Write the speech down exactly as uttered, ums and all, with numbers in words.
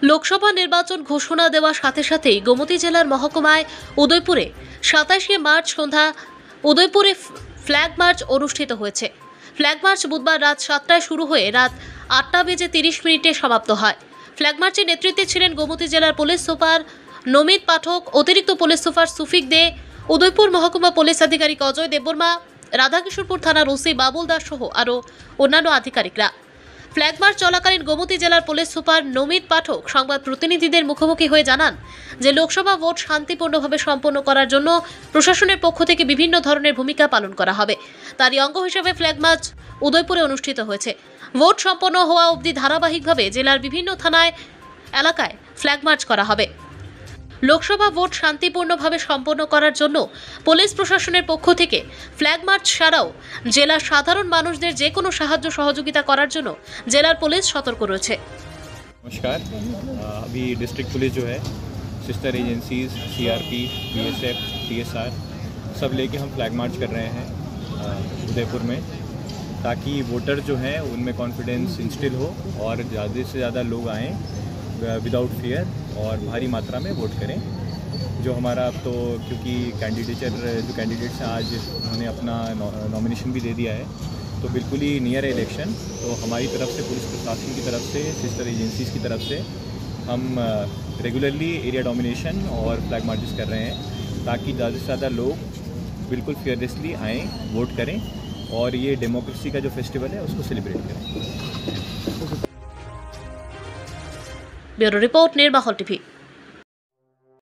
লোকসভা নির্বাচন ঘোষণা দেওয়ার সাথে সাথেই গোমতী জেলার মহকুমায় উদয়পুরে সাতাশে মার্চ সন্ধ্যা উদয়পুরে ফ্ল্যাগ মার্চ অনুষ্ঠিত হয়েছে। ফ্ল্যাগ মার্চ বুধবার রাত সাতটায় শুরু হয়ে রাত আটটা বেজে তিরিশ মিনিটে সমাপ্ত হয়। ফ্ল্যাগ মার্চের নেতৃত্বে ছিলেন গোমতী জেলার পুলিশ সুপার নমিত পাঠক, অতিরিক্ত পুলিশ সুপার সুফিক দে, উদয়পুর মহকুমা পুলিশ আধিকারিক অজয় দেববর্মা, রাধাকিশোরপুর থানার ওসি বাবুল দাস সহ আরও অন্যান্য আধিকারিকরা। ফ্ল্যাগ মার্চ চলাকালীন গোমতী জেলার পুলিশ সুপার নমিত পাঠক সংবাদ প্রতিনিধিদের মুখোমুখি হয়ে জানান যে লোকসভা ভোট শান্তিপূর্ণভাবে সম্পন্ন করার জন্য প্রশাসনের পক্ষ থেকে বিভিন্ন ধরনের ভূমিকা পালন করা হবে। তারই অঙ্গ হিসেবে ফ্ল্যাগ মার্চ উদয়পুরে অনুষ্ঠিত হয়েছে। ভোট সম্পন্ন হওয়া অবধি ধারাবাহিকভাবে জেলার বিভিন্ন থানায় এলাকায় ফ্ল্যাগ মার্চ করা হবে। লোকসভা ভোট শান্তিপূর্ণভাবে সম্পন্ন করার জন্য পুলিশ প্রশাসনের পক্ষ থেকে ফ্ল্যাগ মার্চ ছাড়াও জেলার সাধারণ মানুষদের যে কোনো সাহায্য সহযোগিতা করার জন্য জেলার পুলিশ সতর্ক রয়েছে। नमस्कार। अभी डिस्ट्रिक्ट पुलिस जो है sister agencies CRP, BSF, TSR सब लेके हम फ्लैग मार्च कर रहे हैं उदयपुर में, ताकि वोटर जो हैं उनमें कॉन्फिडेंस इंस्टिल हो और ज़्यादा से ज़्यादा लोग आएँ विदाउट फियर और भारी मात्रा में वोट करें। जो हमारा अब तो क्योंकि कैंडिडेचर जो कैंडिडेट्स हैं आज उन्होंने अपना नॉमिनेशन भी दे दिया है, तो बिल्कुल ही नियर इलेक्शन, तो हमारी तरफ से पुलिस प्रशासन की तरफ से सिस्टर एजेंसीज़ की तरफ से हम रेगुलरली एरिया डोमिनेशन और फ्लैग मार्चेस कर रहे हैं, ताकि ज़्यादा से ज़्यादा लोग बिल्कुल फेयरलेसली आएँ, वोट करें और ये डेमोक्रेसी का जो फेस्टिवल है उसको सेलिब्रेट करें। ब्यूरो रिपोर्ट, निर्माहल टीवी।